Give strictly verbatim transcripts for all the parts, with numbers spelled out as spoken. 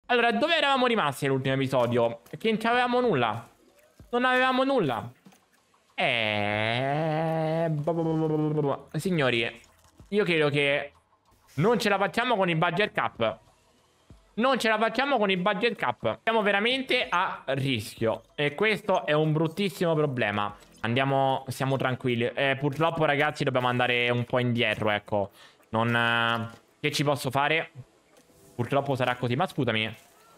Allora, dove eravamo rimasti nell'ultimo episodio? Che non avevamo nulla. Non avevamo nulla. Eh... Signori, io credo che non ce la facciamo con il budget cap. Non ce la facciamo con il budget cap. Siamo veramente a rischio. E questo è un bruttissimo problema. Andiamo, siamo tranquilli. Eh, purtroppo, ragazzi, dobbiamo andare un po' indietro, ecco. Non... Eh, che ci posso fare? Purtroppo sarà così. Ma scusami.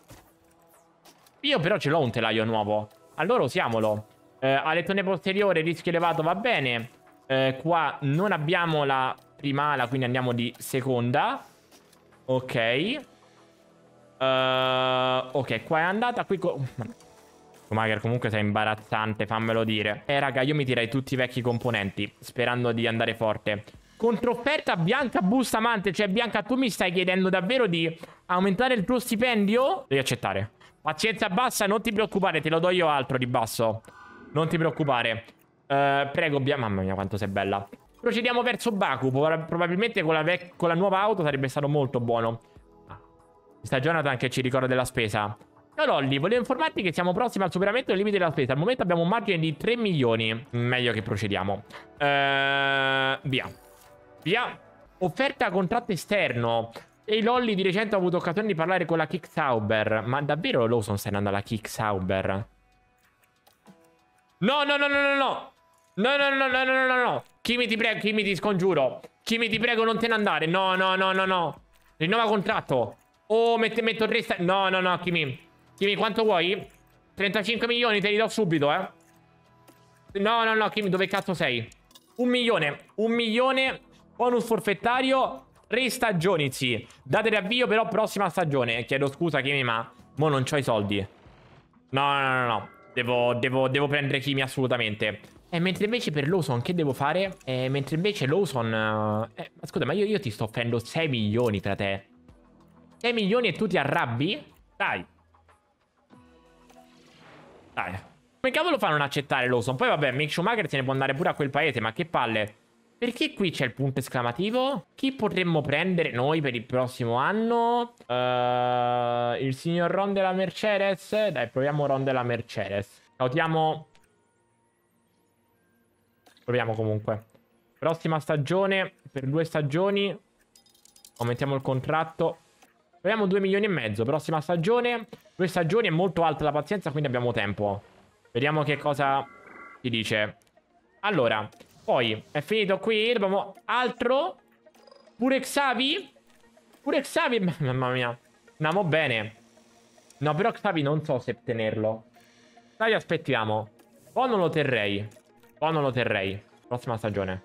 Io però ce l'ho un telaio nuovo. Allora usiamolo. Eh, alettone posteriore, rischio elevato, va bene. Eh, qua non abbiamo la prima ala, quindi andiamo di seconda. Ok. Uh, ok, qua è andata. Qui magari comunque sei imbarazzante, fammelo dire. Eh raga, io mi tirei tutti i vecchi componenti, sperando di andare forte. Controfferta Bianca Bustamante. Cioè Bianca, tu mi stai chiedendo davvero di aumentare il tuo stipendio? Devi accettare. Pazienza bassa, non ti preoccupare, te lo do io altro di basso. Non ti preoccupare. uh, Prego Bianca. Mamma mia quanto sei bella. Procediamo verso Baku. Probabilmente con la, con la nuova auto sarebbe stato molto buono. Sta Jonathan che ci ricorda della spesa. Ciao Lolli, volevo informarti che siamo prossimi al superamento del limite della spesa. Al momento abbiamo un margine di tre milioni. Meglio che procediamo. Ehm, via. Via. Offerta contratto esterno. Ehi Lolli, di recente ho avuto occasione di parlare con la Kicksauber. Ma davvero Lawson stai andando alla Kicksauber? No, no, no, no, no, no. No, no, no, no, no, no, no. Kimi ti prego, Kimi ti scongiuro. Kimi ti prego, non te ne andare. No, no, no, no, no. Rinnova contratto. Oh, metto, metto tre sta... No, no, no, Kimi. Kimi, quanto vuoi? trentacinque milioni, te li do subito, eh. No, no, no, Kimi, dove cazzo sei? Un milione. Un milione. Bonus forfettario. Tre stagioni, sì. Date l'avvio, però, prossima stagione. Chiedo scusa, Kimi, ma... Mo non c'ho i soldi. No, no, no, no. Devo, devo, devo prendere Kimi, assolutamente. E mentre invece per Lawson, che devo fare? E mentre invece Lawson... Eh, ma scusa, ma io, io ti sto offrendo sei milioni tra te. sei milioni e tu ti arrabbi? Dai. Dai. Come cavolo fa a non accettare Lawson? Poi vabbè, Mick Schumacher se ne può andare pure a quel paese, ma che palle. Perché qui c'è il punto esclamativo? Chi potremmo prendere noi per il prossimo anno? Uh, il signor Ron della Mercedes? Dai, proviamo Ron della Mercedes. Cautiamo. Proviamo comunque. Prossima stagione, per due stagioni. Aumentiamo il contratto. Proviamo due milioni e mezzo. Prossima stagione. Due stagioni è molto alta la pazienza, quindi abbiamo tempo. Vediamo che cosa ci dice. Allora, poi è finito qui. Dobbiamo altro. Pure Xavi. Pure Xavi. Mamma mia. Andiamo bene. No, però Xavi non so se tenerlo. Dai, aspettiamo. O non lo terrei. O non lo terrei. Prossima stagione.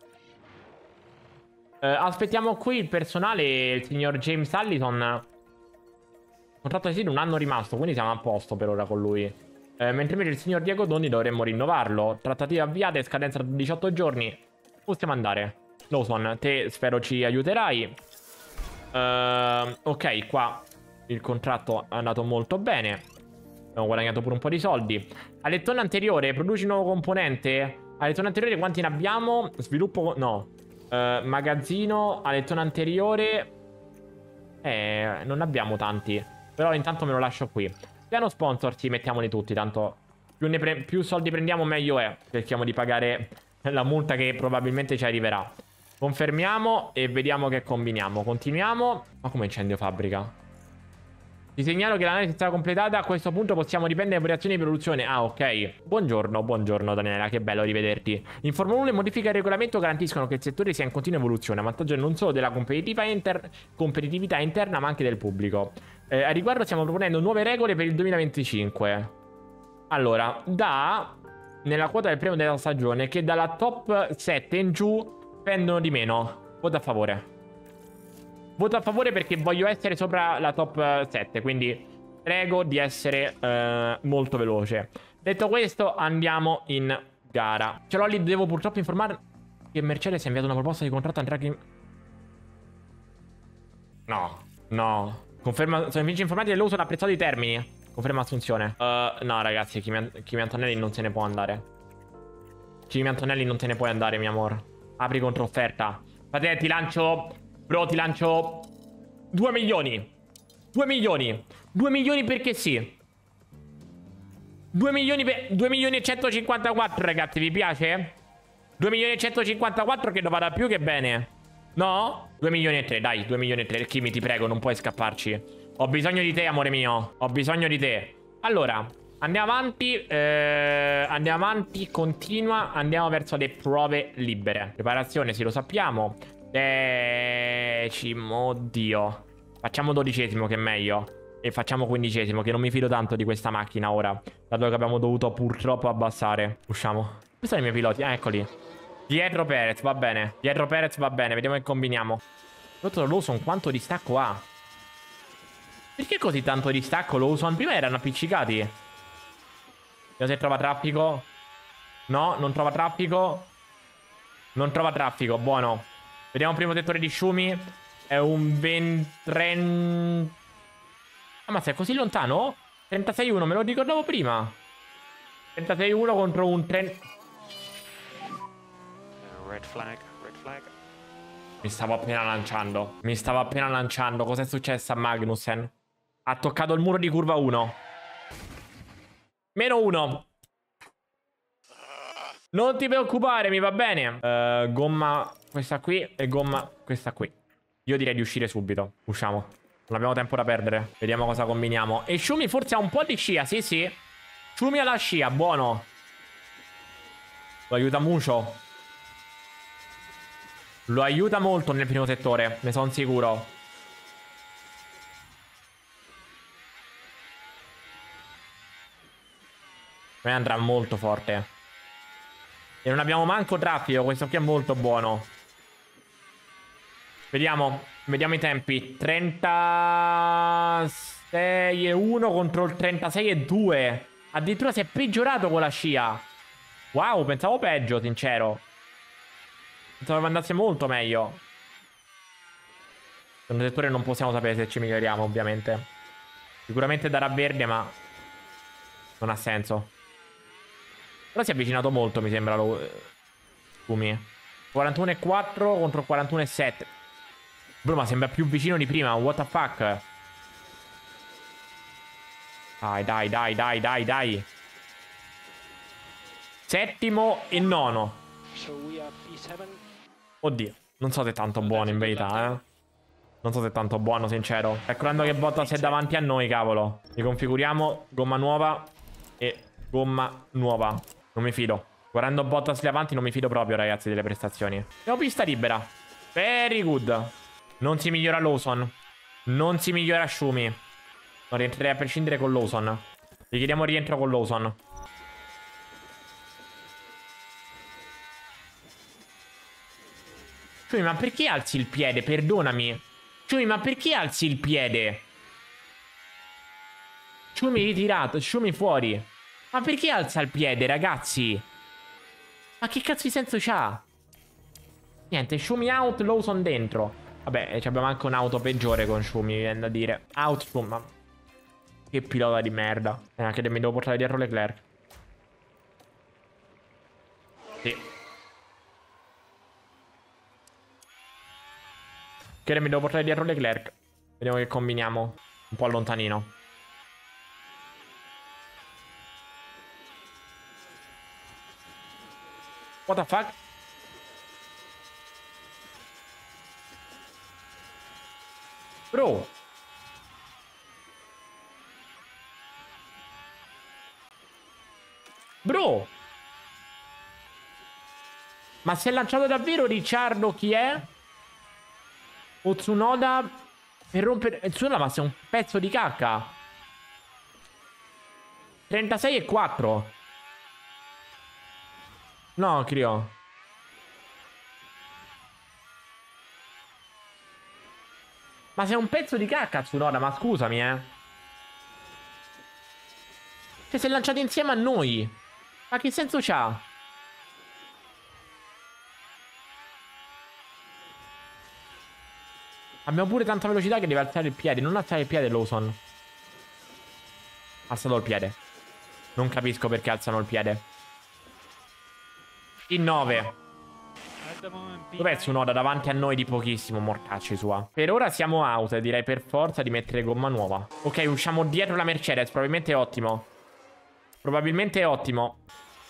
Uh, aspettiamo qui il personale, il signor James Allison. Contratto esilo, un anno rimasto, quindi siamo a posto per ora con lui. Uh, mentre invece il signor Diego Doni dovremmo rinnovarlo. Trattative avviate, scadenza tra diciotto giorni. Possiamo andare. Lawson, te spero ci aiuterai. Uh, ok, qua il contratto è andato molto bene. Abbiamo guadagnato pure un po' di soldi. Alettone anteriore, produci un nuovo componente. Alettone anteriore, quanti ne abbiamo? Sviluppo, no. Uh, magazzino, alettone anteriore. Eh, non abbiamo tanti. Però intanto me lo lascio qui. Piano sponsor, sì, mettiamoli tutti. Tanto più, ne più soldi prendiamo meglio è. Cerchiamo di pagare la multa che probabilmente ci arriverà. Confermiamo e vediamo che combiniamo. Continuiamo. Ma come incendio fabbrica? Ti segnalo che l'analisi è stata completata. A questo punto possiamo riprendere le operazioni di produzione. Ah, ok. Buongiorno, buongiorno Daniela, che bello rivederti. In Formula uno le modifiche al regolamento garantiscono che il settore sia in continua evoluzione, a vantaggio non solo della competitività, inter competitività interna, ma anche del pubblico. Eh, a riguardo stiamo proponendo nuove regole per il duemilaventicinque. Allora, da... nella quota del premio della stagione, che dalla top sette in giù prendono di meno. Voto a favore. Voto a favore perché voglio essere sopra la top sette, quindi prego di essere eh, molto veloce. Detto questo, andiamo in gara. Ce l'ho lì, devo purtroppo informare che Mercedes ha inviato una proposta di contratto a Draghi. No, no. Conferma, sono invece informati dell'uso e apprezzato i termini. Conferma assunzione. Uh, no, ragazzi, Kimi, Kimi Antonelli non se ne può andare. Kimi Antonelli non te ne puoi andare, mio amor. Apri controfferta. Frate, ti lancio... Bro, ti lancio due milioni. due milioni. due milioni perché sì. due milioni per... due milioni e centocinquantaquattro, ragazzi, vi piace? due milioni e centocinquantaquattro che non vada più che bene. No? due milioni e tre, dai, due milioni e tre. Kimi, ti prego, non puoi scapparci. Ho bisogno di te, amore mio. Ho bisogno di te. Allora, andiamo avanti. Eh, andiamo avanti, continua. Andiamo verso le prove libere. Preparazione, sì, lo sappiamo. Decimo, oddio. Facciamo dodicesimo, che è meglio. E facciamo quindicesimo, che non mi fido tanto di questa macchina ora, dato che abbiamo dovuto purtroppo abbassare. Usciamo. Questi sono i miei piloti, ah, eccoli. Dietro Perez, va bene. Dietro Perez, va bene, vediamo che combiniamo. Dottor Lawson, quanto distacco ha? Perché così tanto distacco Lawson? Prima erano appiccicati. Vediamo se trova traffico. No, non trova traffico. Non trova traffico, buono. Vediamo il primo settore di Schumi. È un venti... Ah, ma sei così lontano? trentasei uno, me lo ricordavo prima. trentasei uno contro un trenta... Red flag, red flag. Mi stavo appena lanciando. Mi stavo appena lanciando. Cos'è successo a Magnussen? Ha toccato il muro di curva uno. Meno uno. Non ti preoccupare, mi va bene. uh, Gomma questa qui e gomma questa qui. Io direi di uscire subito. Usciamo. Non abbiamo tempo da perdere. Vediamo cosa combiniamo. E Schumi forse ha un po' di scia. Sì, sì. Schumi ha la scia. Buono. Lo aiuta Mucio. Lo aiuta molto nel primo settore. Ne sono sicuro. Me andrà molto forte. E non abbiamo manco traffico. Questo qui è molto buono. Vediamo. Vediamo i tempi. trentasei e uno contro il trentasei e due. Addirittura si è peggiorato con la scia. Wow, pensavo peggio, sincero. Pensavo che andasse molto meglio. Nel settore non possiamo sapere se ci miglioriamo, ovviamente. Sicuramente darà verde, ma non ha senso. Però si è avvicinato molto, mi sembra, lo Schumi. quarantuno e quattro contro quarantuno e sette. Bro, ma sembra più vicino di prima. What the fuck? Dai, dai, dai, dai, dai, dai. Settimo e nono. Oddio, non so se è tanto buono in verità, eh. Non so se è tanto buono, sincero. Calcolando che Bottas è davanti a noi, cavolo. Riconfiguriamo gomma nuova e gomma nuova. Non mi fido. Guardando Bottas lì avanti non mi fido proprio, ragazzi, delle prestazioni. Abbiamo pista libera. Very good. Non si migliora Lawson. Non si migliora Schumi. Non rientrerei a prescindere con Lawson. Gli chiediamo rientro con Lawson. Schumi, ma perché alzi il piede? Perdonami. Schumi, ma perché alzi il piede? Schumi ritirato. Schumi fuori. Ma perché alza il piede, ragazzi? Ma che cazzo di senso c'ha? Niente, Schumi out, Lawson dentro. Vabbè, abbiamo anche un'auto peggiore con Schumi, mi viene da dire. Out, insomma. Che pilota di merda. E anche mi devo portare dietro Leclerc. Sì. Che mi devo portare dietro Leclerc. Vediamo che combiniamo. Un po' allontanino. What the fuck? Bro. Bro. Ma si è lanciato davvero Ricciardo? Chi è? O Tsunoda per rompere... Tsunoda, ma sei un pezzo di cacca. trentasei e quattro. No, Crio. Ma sei un pezzo di cacca, Tsunoda, ma scusami, eh. Cioè, si è lanciato insieme a noi. Ma che senso c'ha? Abbiamo pure tanta velocità che deve alzare il piede. Non alzare il piede, Lawson. Ha alzato il piede. Non capisco perché alzano il piede. In nove. Dov'è Tsunoda? Davanti a noi di pochissimo, mortacci sua. Per ora siamo out, direi per forza di mettere gomma nuova. Ok, usciamo dietro la Mercedes, probabilmente è ottimo. Probabilmente è ottimo.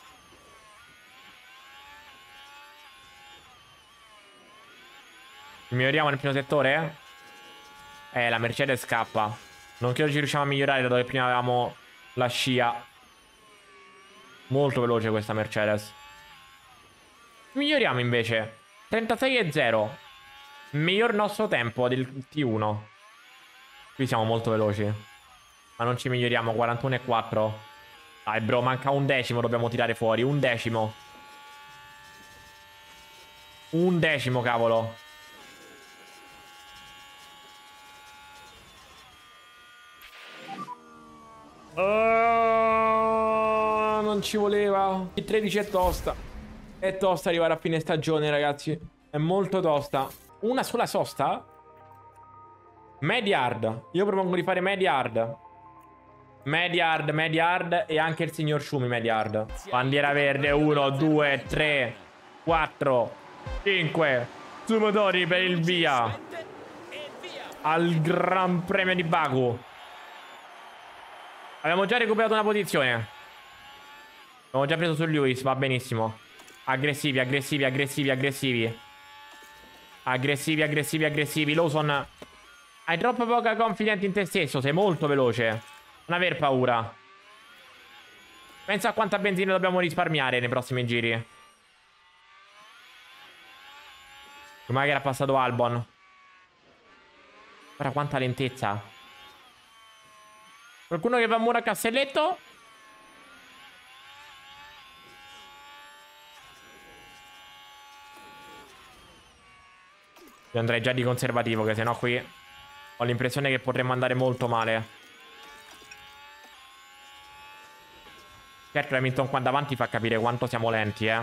Miglioriamo nel primo settore? Eh, la Mercedes scappa. Non credo ci riusciamo a migliorare da dove prima avevamo la scia. Molto veloce questa Mercedes. Miglioriamo invece. trentasei e zero. Miglior nostro tempo del T uno. Qui siamo molto veloci. Ma non ci miglioriamo. quarantuno e quattro. Dai bro, manca un decimo. Dobbiamo tirare fuori. Un decimo. Un decimo, cavolo. Oh, non ci voleva. Il tredici è tosta. È tosta arrivare a fine stagione, ragazzi. È molto tosta. Una sola sosta? Mediard. Io propongo di fare Mediard. Mediard, Mediard e anche il signor Schumi Mediard. Bandiera verde. uno, due, tre, quattro, cinque. Sumotori per il via. Al Gran Premio di Baku. Abbiamo già recuperato una posizione. Abbiamo già preso su Lewis, va benissimo. Aggressivi, aggressivi, aggressivi, aggressivi. Aggressivi, aggressivi, aggressivi. Lawson, hai troppo poca confidence in te stesso. Sei molto veloce. Non aver paura. Pensa a quanta benzina dobbiamo risparmiare nei prossimi giri. Ormai era passato Albon. Guarda quanta lentezza. Qualcuno che va a muro a castelletto? Io andrei già di conservativo, che sennò qui ho l'impressione che potremmo andare molto male. Certo, Hamilton qua davanti fa capire quanto siamo lenti, eh.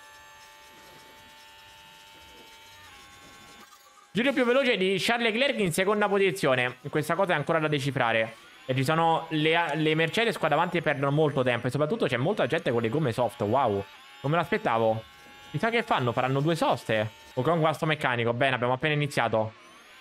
Giro più veloce di Charles Leclerc in seconda posizione. Questa cosa è ancora da decifrare. E ci sono le, le Mercedes qua davanti che perdono molto tempo. E soprattutto c'è molta gente con le gomme soft. Wow, non me l'aspettavo. Chissà che fanno, faranno due soste. O con guasto meccanico. Bene, abbiamo appena iniziato.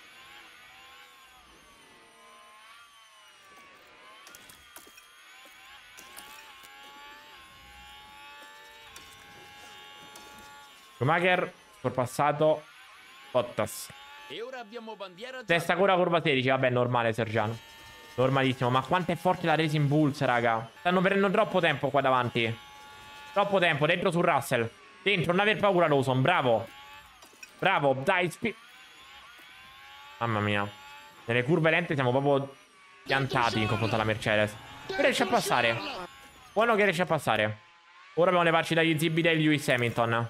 Schumacher, sorpassato. Bottas. E ora abbiamo bandiera Testa ancora curva sedici. Vabbè, normale Sergiano. Normalissimo. Ma quanto è forte la Racing Bulls, raga. Stanno prendendo troppo tempo qua davanti. Troppo tempo. Dentro su Russell. Dentro, non aver paura Lawson. Bravo. Bravo. Dai, spi... Mamma mia. Nelle curve lente siamo proprio piantati in confronto alla Mercedes. Però riesce a passare. Buono che riesce a passare. Ora dobbiamo levarci dagli zibi del Lewis Hamilton.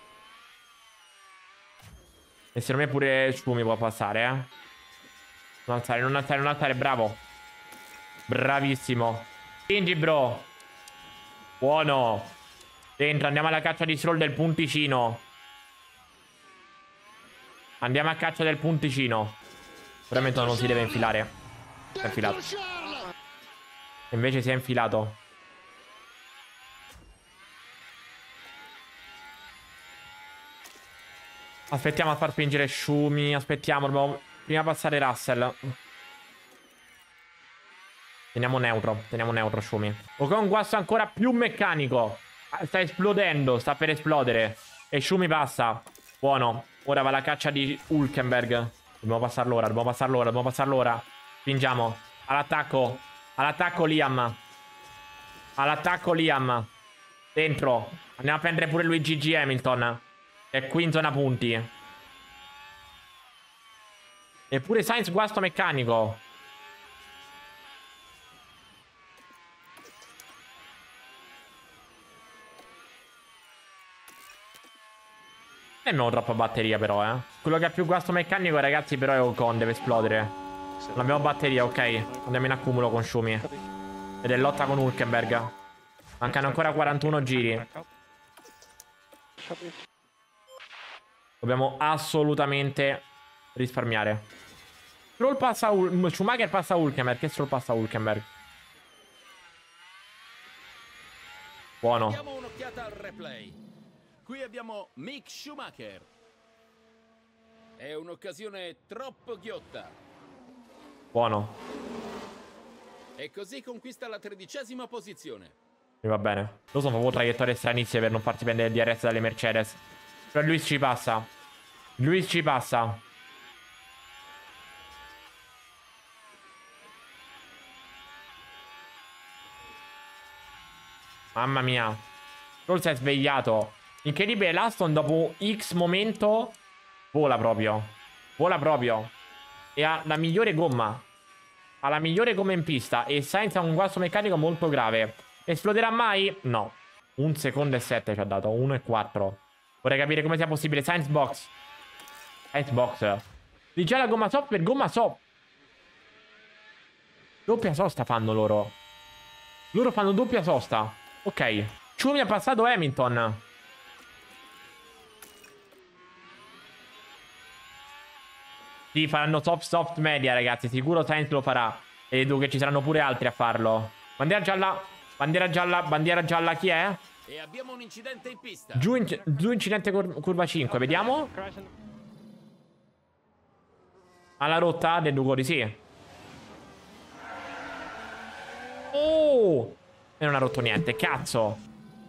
E secondo me pure Schumi può passare, eh. Non alzare, non alzare, non alzare. Bravo. Bravissimo. Spingi, bro. Buono. Dentro, andiamo alla caccia di Stroll del punticino. Andiamo a caccia del punticino. Veramente non si deve infilare. Si è infilato. Invece si è infilato. Aspettiamo a far spingere Schumi. Aspettiamo, dobbiamo prima passare Russell. Teniamo neutro, teniamo neutro Schumi. Ocon guasto ancora più meccanico. Sta esplodendo, sta per esplodere. E Schumi passa. Buono. Ora va la caccia di Hülkenberg. Dobbiamo passarlo ora, dobbiamo passarlo ora, dobbiamo passarlo ora. Spingiamo. All'attacco. All'attacco Liam. All'attacco Liam. Dentro. Andiamo a prendere pure Luigi G. Hamilton. È qui in zona punti. Eppure Sainz guasto meccanico. E non ho troppa batteria però, eh. Quello che ha più guasto meccanico, ragazzi, però è Ocon, deve esplodere. Non abbiamo batteria, ok. Andiamo in accumulo con Schumi. Ed è lotta con Hülkenberg. Mancano ancora quarantuno giri. Dobbiamo assolutamente risparmiare. Stroll passa Hul Schumacher passa Hülkenberg. Che Stroll passa Hülkenberg? Buono. Diamo un'occhiata al replay. Qui abbiamo Mick Schumacher. È un'occasione troppo ghiotta. Buono. E così conquista la tredicesima posizione. Mi va bene. Lo so, proprio traiettorie stranissime per non farti prendere il D R S dalle Mercedes. Però Luis ci passa. Luis ci passa. Mamma mia. Stroll si è svegliato. Incredibile, l'Aston dopo X momento vola proprio. Vola proprio. E ha la migliore gomma. Ha la migliore gomma in pista. E Sainz ha un guasto meccanico molto grave. Esploderà mai? No. Un secondo e sette ci ha dato. Uno e quattro. Vorrei capire come sia possibile. Sainz box. Sainz box. Di già la gomma soft per gomma soft. Doppia sosta fanno loro. Loro fanno doppia sosta. Ok. Ciumi ha passato Hamilton. Sì, faranno soft soft media, ragazzi. Sicuro Sainz lo farà. E vedo che ci saranno pure altri a farlo. Bandiera gialla. Bandiera gialla. Bandiera gialla. Chi è? E abbiamo un incidente in pista. Giù, in, giù incidente cur curva cinque. Vediamo. Alla rotta? Deduco di sì. Oh! E non ha rotto niente. Cazzo.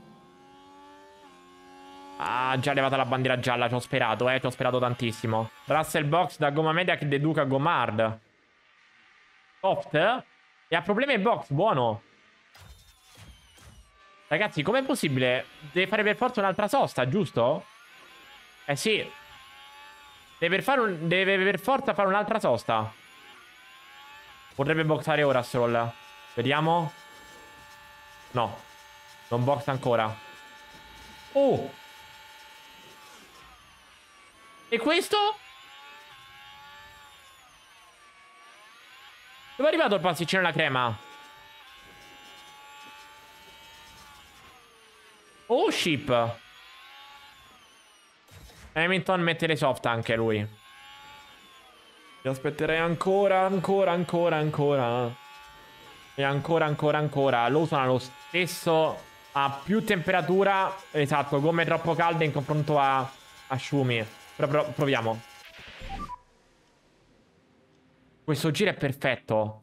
Ah, già levata la bandiera gialla. Ci ho sperato, eh. Ci ho sperato tantissimo. Russell box da gomma media che deduca gomma hard. Soft. E ha problemi in box. Buono. Ragazzi, com'è possibile? Deve fare per forza un'altra sosta, giusto? Eh sì. Deve per, fare un... Deve per forza fare un'altra sosta. Potrebbe boxare ora Stroll. Vediamo. No. Non boxa ancora. Oh. E questo? Dove è arrivato il pasticcino alla crema? Oh, ship. Hamilton mette le soft anche lui. Io aspetterei ancora, ancora, ancora, ancora. E ancora, ancora, ancora. Lawson ha lo stesso. Ha più temperatura. Esatto, gomme troppo calde in confronto a, a Schumi. Però, però proviamo. Questo giro è perfetto.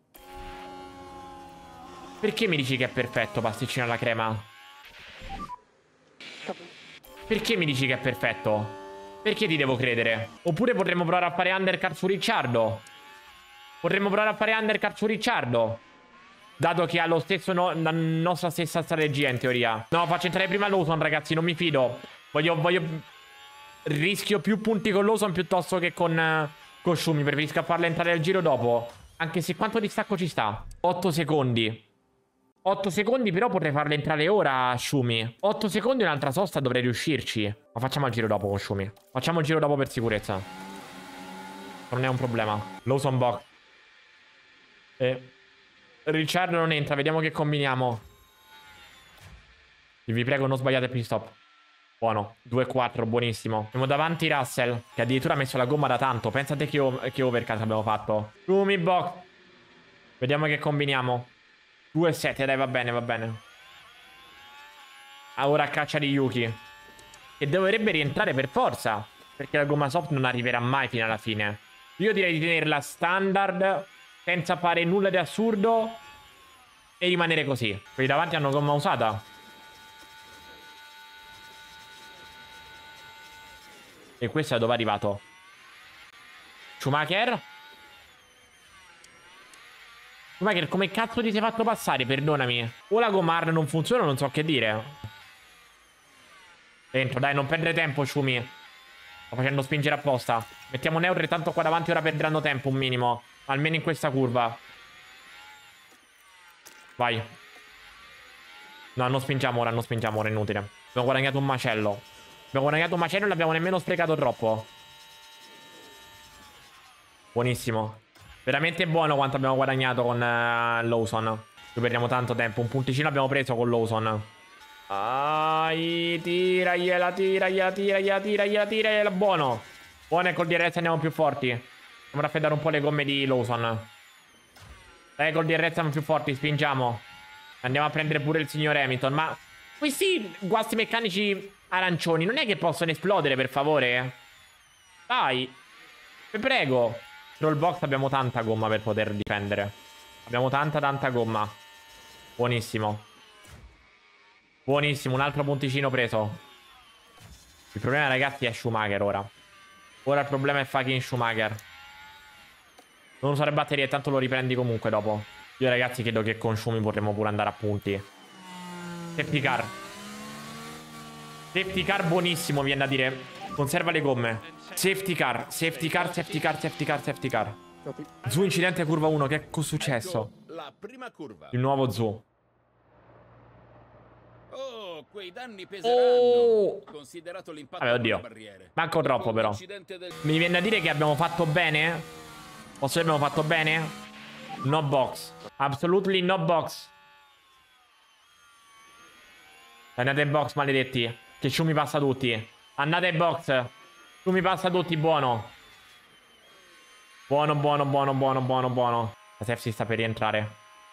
Perché mi dici che è perfetto, pasticcino alla crema? Perché mi dici che è perfetto? Perché ti devo credere? Oppure potremmo provare a fare undercut su Ricciardo. Potremmo provare a fare undercut su Ricciardo, dato che ha lo stesso no, la nostra stessa strategia in teoria. No, faccio entrare prima Lawson, ragazzi, non mi fido. Voglio, voglio... Rischio più punti con Lawson piuttosto che con, uh, con Schumi. Preferisco farla entrare al giro dopo. Anche se quanto distacco ci sta? otto secondi. otto secondi, però potrei farle entrare ora, Schumi. otto secondi un'altra sosta dovrei riuscirci. Ma facciamo il giro dopo con Schumi. Facciamo il giro dopo per sicurezza. Non è un problema. Lawson box. E Ricciardo non entra. Vediamo che combiniamo. Vi prego, non sbagliate il pit stop. Buono. due quattro, buonissimo. Abbiamo davanti Russell, che addirittura ha messo la gomma da tanto. Pensate che, che overcut abbiamo fatto. Schumi box. Vediamo che combiniamo. due sette, dai, va bene, va bene. Ora a caccia di Yuki, che dovrebbe rientrare per forza, perché la gomma soft non arriverà mai fino alla fine. Io direi di tenerla standard, senza fare nulla di assurdo, e rimanere così. Quelli davanti hanno gomma usata. E questo è dove è arrivato? Schumacher? Schumacher, come cazzo ti sei fatto passare? Perdonami. O la gomma hard non funziona, non so che dire. Dentro, dai, non perdere tempo, Schumi. Sto facendo spingere apposta. Mettiamo neutro, tanto qua davanti ora perderanno tempo un minimo. Almeno in questa curva. Vai. No, non spingiamo ora, non spingiamo ora, è inutile. Abbiamo guadagnato un macello. Abbiamo guadagnato un macello e non l'abbiamo nemmeno sprecato troppo. Buonissimo. Veramente buono quanto abbiamo guadagnato con uh, Lawson. Ci perdiamo tanto tempo. Un punticino abbiamo preso con Lawson. Ai, tiragliela, tiragliela, tiragliela, tiragliela, tiragliela. Buono. Buono, e col D R S andiamo più forti. Andiamo a raffreddare un po' le gomme di Lawson. Dai, col D R S siamo più forti, spingiamo. Andiamo a prendere pure il signor Hamilton. Ma Questi guasti meccanici arancioni non è che possono esplodere, per favore? Dai. Vi prego. Troll box abbiamo tanta gomma per poter difendere. Abbiamo tanta tanta gomma. Buonissimo. Buonissimo, un altro punticino preso. Il problema, ragazzi, è Schumacher ora. Ora il problema è fucking Schumacher. Non usare batterie, tanto lo riprendi comunque dopo. Io, ragazzi, credo che con Schumi potremmo pure andare a punti. Safety car. Safety car buonissimo, viene da dire. Conserva le gomme. Safety car, safety car, safety car, safety car, safety car. Zoo incidente curva uno, che è successo? Ecco la prima curva. Il nuovo Zoo. Oh, quei danni peseranno. Oh! Considerato l'impatto Vabbè, delle oddio. barriere. Manco troppo, però. Del... Mi viene da dire che abbiamo fatto bene. Posso dire abbiamo fatto bene? No box. Absolutely no box. Andate in box, maledetti. Che Shumi passa tutti. Andate in box. Shumi passa tutti, buono. Buono, buono, buono, buono, buono, buono. La Sef si sta per rientrare.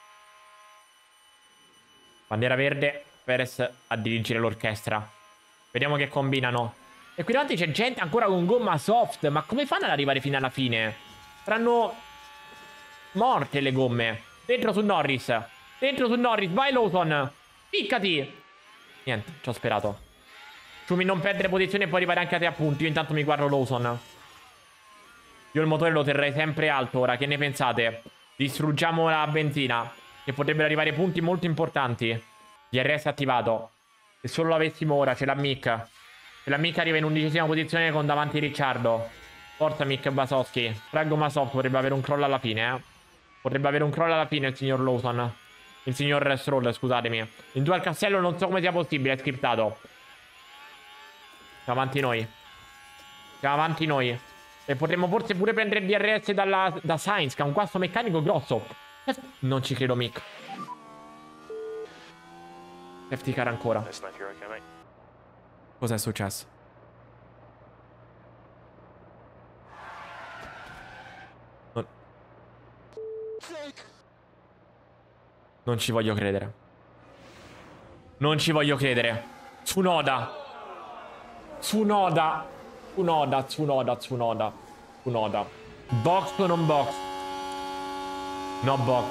Bandiera verde. Perez a dirigere l'orchestra. Vediamo che combinano. E qui davanti c'è gente ancora con gomma soft. Ma come fanno ad arrivare fino alla fine? Saranno morte le gomme. Dentro su Norris. Dentro su Norris. Vai Lawson. Piccati. Niente, ci ho sperato. Shumi, non perdere posizione e puoi arrivare anche a te a punti. Io intanto mi guardo Lawson. Io il motore lo terrei sempre alto ora. Che ne pensate? Distruggiamo la benzina, che potrebbero arrivare punti molto importanti. D R S attivato. Se solo l'avessimo ora. C'è la Mick. Se la Mick arriva in undicesima posizione con davanti Ricciardo. Forza Mick Basowski. Fraggo Masoft potrebbe avere un crollo alla fine, eh. Potrebbe avere un crollo alla fine il signor Lawson. Il signor Stroll, scusatemi. In due al castello non so come sia possibile. È scriptato. Siamo avanti noi. Siamo avanti noi. E potremmo forse pure prendere il D R S dalla, da Sainz, che ha un guasto meccanico grosso. Non ci credo, Mick. Safety car ancora. Cos'è successo? Non... non ci voglio credere. Non ci voglio credere. Tsunoda. Tsunoda. Tsunoda, Tsunoda, Tsunoda. Tsunoda. Box o non box? No box.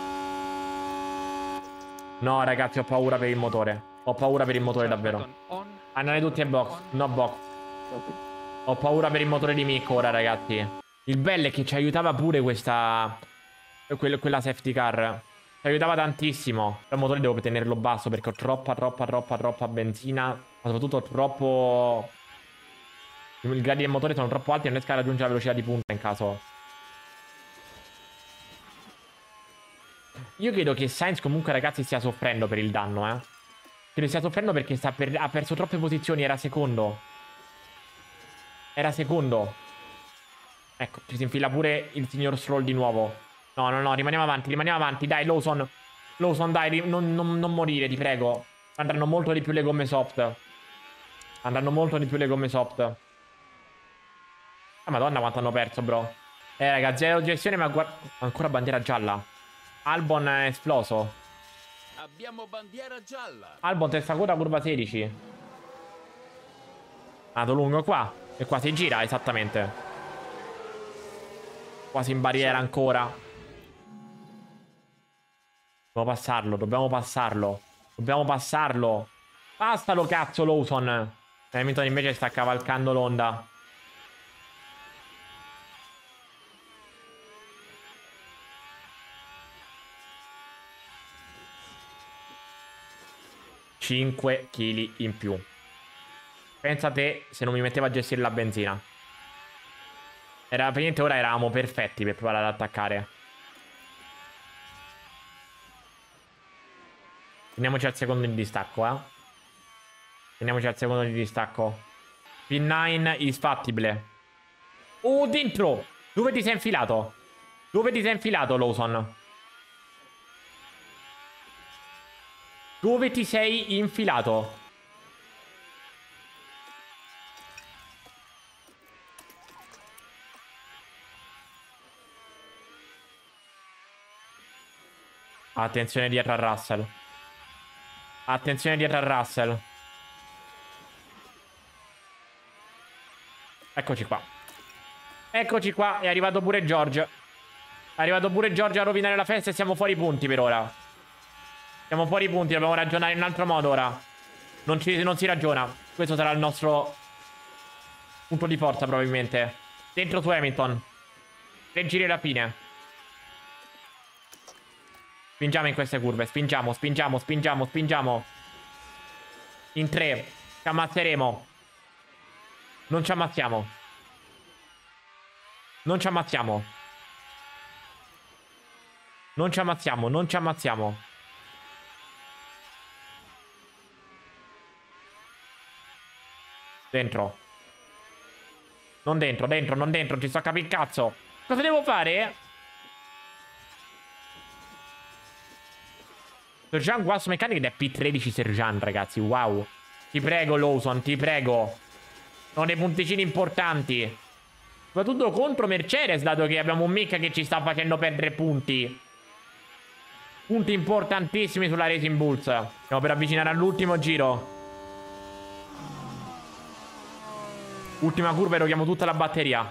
No, ragazzi, ho paura per il motore. Ho paura per il motore, davvero. Andate tutti ai box. No box. Ho paura per il motore di Mick ora, ragazzi. Il bello è che ci aiutava pure questa... Quella, quella safety car. Ci aiutava tantissimo. Il motore devo tenerlo basso perché ho troppa, troppa, troppa, troppa benzina. Ma soprattutto troppo... I gradi del motore sono troppo alti e non riesco a raggiungere la velocità di punta in caso. Io credo che Sainz comunque, ragazzi, stia soffrendo per il danno, eh. Credo stia soffrendo perché sta per... ha perso troppe posizioni. Era secondo. Era secondo. Ecco, ci si infila pure il signor Stroll di nuovo. No, no, no, rimaniamo avanti, rimaniamo avanti. Dai, Lawson. Lawson, dai, non, non, non morire, ti prego. Andranno molto di più le gomme soft. Andranno molto di più le gomme soft. Ah, madonna quanto hanno perso, bro. Eh, raga, zero gestione, ma guarda... Ancora bandiera gialla. Albon è esploso. Abbiamo bandiera gialla. Albon testa coda curva sedici. Andato lungo qua. E qua si gira, esattamente. Quasi in barriera ancora. Dobbiamo passarlo, dobbiamo passarlo. Dobbiamo passarlo. Passalo, cazzo, Lawson. Hamilton invece sta cavalcando l'onda. cinque chili in più. Pensa a te se non mi mettevo a gestire la benzina. Era praticamente ora eravamo perfetti per provare ad attaccare. Teniamoci al secondo di distacco, eh. Teniamoci al secondo di distacco. P nove isfattibile. Oh, dentro! Dove ti sei infilato? Dove ti sei infilato, Lawson? Dove ti sei infilato? Attenzione dietro a Russell. Attenzione dietro a Russell. Eccoci qua. Eccoci qua. È arrivato pure George. È arrivato pure George a rovinare la festa e siamo fuori punti per ora. Siamo fuori punti. Dobbiamo ragionare in un altro modo ora. Non, ci, non si ragiona. Questo sarà il nostro punto di forza probabilmente. Dentro su Hamilton. Tre giri alla fine. Spingiamo in queste curve. Spingiamo, spingiamo, spingiamo, spingiamo. In tre. Ci ammazzeremo. Non ci ammazziamo. Non ci ammazziamo. Non ci ammazziamo, non ci ammazziamo. Dentro. Non dentro, dentro, non dentro. Ci sto a capire il cazzo. Cosa devo fare? Sergeant Guas Mechanic ed è P tredici Sergeant, ragazzi. Wow. Ti prego, Lawson, ti prego. Sono dei punticini importanti. Soprattutto contro Mercedes, dato che abbiamo un Mick che ci sta facendo perdere punti. Punti importantissimi sulla Racing Bulls. Stiamo per avvicinare all'ultimo giro. Ultima curva e roghiamo tutta la batteria.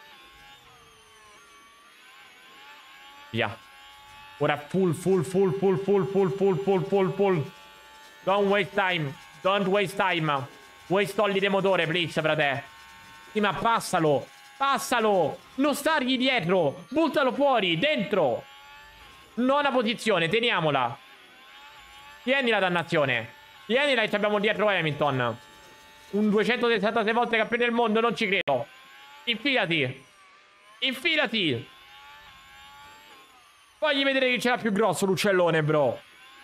Via. Ora full, full, full, full, full, full, full, full, full, full. Don't waste time. Don't waste time. Waste olli di motore, please, frate. Sì, ma passalo. Passalo. Non stargli dietro. Buttalo fuori, dentro. Nona posizione, teniamola. Tieni la dannazione. Tienila e abbiamo dietro Hamilton. Un duecentosessantasei volte campione del mondo, non ci credo. Infilati. Infilati. Fagli vedere che ce l'ha più grosso l'uccellone, bro.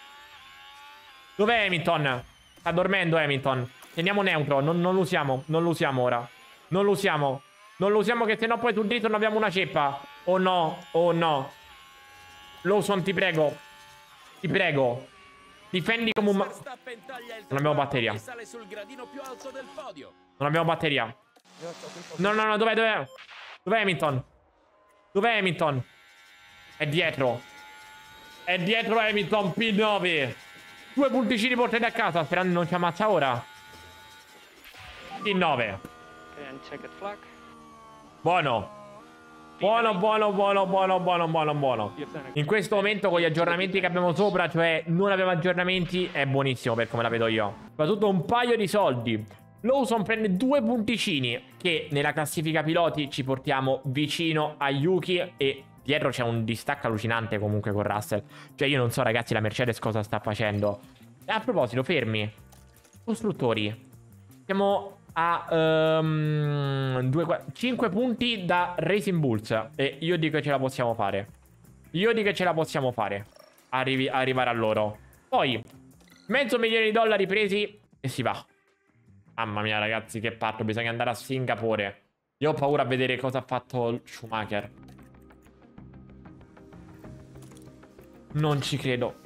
Dov'è Hamilton? Sta dormendo Hamilton. Teniamo neutro, non, non lo usiamo. Non lo usiamo ora. Non lo usiamo. Non lo usiamo che sennò poi sul dritto non abbiamo una ceppa. Oh no, oh no. Lawson, ti prego. Ti prego. Difendi come un... Non abbiamo batteria. Non abbiamo batteria. No, no, no, dov'è, dov'è? Dov'è Hamilton? Dov'è Hamilton? È dietro. È dietro Hamilton, P nove. Due punticini portati a casa, sperando non ci ammazza ora. P nove. Buono. Buono, buono, buono, buono, buono, buono, buono. In questo momento con gli aggiornamenti che abbiamo sopra, cioè non abbiamo aggiornamenti, è buonissimo per come la vedo io. Soprattutto un paio di soldi. Lawson prende due punticini che nella classifica piloti ci portiamo vicino a Yuki e dietro c'è un distacco allucinante comunque con Russell. Cioè io non so ragazzi la Mercedes cosa sta facendo. E a proposito, fermi. Costruttori. Siamo a um, cinque punti da Racing Bulls. E io dico che ce la possiamo fare. Io dico che ce la possiamo fare. Arrivi, arrivare a loro. Poi mezzo milione di dollari presi e si va. Mamma mia ragazzi che parto. Bisogna andare a Singapore. Io ho paura a vedere cosa ha fatto Schumacher. Non ci credo.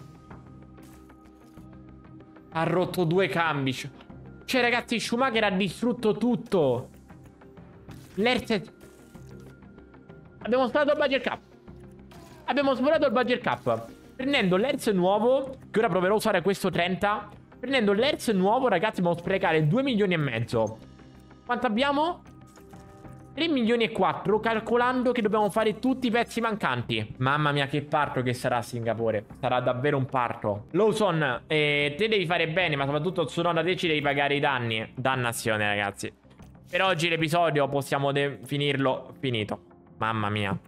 Ha rotto due cambi. Cioè ragazzi Schumacher ha distrutto tutto. L'Hertz. Abbiamo sforato il budget cap. Abbiamo sforato il budget cap. Prendendo l'Hertz nuovo, che ora proverò a usare questo trenta. Prendendo l'Hertz nuovo ragazzi dobbiamo sprecare due milioni e mezzo. Quanto abbiamo? tre milioni e quattro, calcolando che dobbiamo fare tutti i pezzi mancanti. Mamma mia che parto che sarà a Singapore. Sarà davvero un parto. Lawson, eh, te devi fare bene, ma soprattutto Tsunoda te ci devi pagare i danni. Dannazione ragazzi. Per oggi l'episodio possiamo finirlo finito. Mamma mia.